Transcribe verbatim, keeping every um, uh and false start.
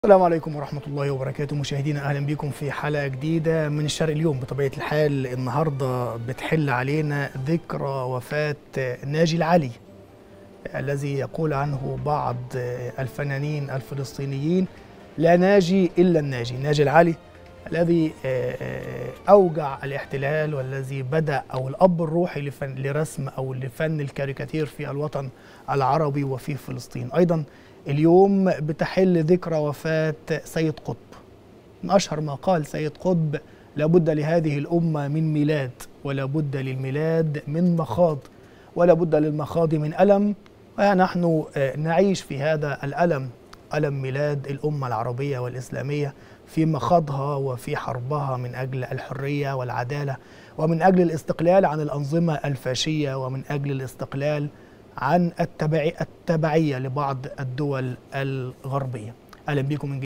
السلام عليكم ورحمة الله وبركاته. مشاهدينا أهلا بكم في حلقة جديدة من الشرق اليوم. بطبيعة الحال النهاردة بتحل علينا ذكرى وفاة ناجي العلي، الذي يقول عنه بعض الفنانين الفلسطينيين: لا ناجي إلا الناجي. ناجي العلي الذي أوجع الاحتلال، والذي بدأ أو الأب الروحي لفن لرسم أو لفن الكاريكاتير في الوطن العربي وفي فلسطين. أيضا اليوم بتحل ذكرى وفاة سيد قطب. من أشهر ما قال سيد قطب: لابد لهذه الأمة من ميلاد، ولا بد للميلاد من مخاض، ولا بد للمخاض من ألم، ونحن نعيش في هذا الألم، ألم ميلاد الأمة العربية والإسلامية في مخاضها وفي حربها من أجل الحرية والعدالة، ومن أجل الاستقلال عن الأنظمة الفاشية، ومن أجل الاستقلال عن التبعية لبعض الدول الغربية. أهلا بكم من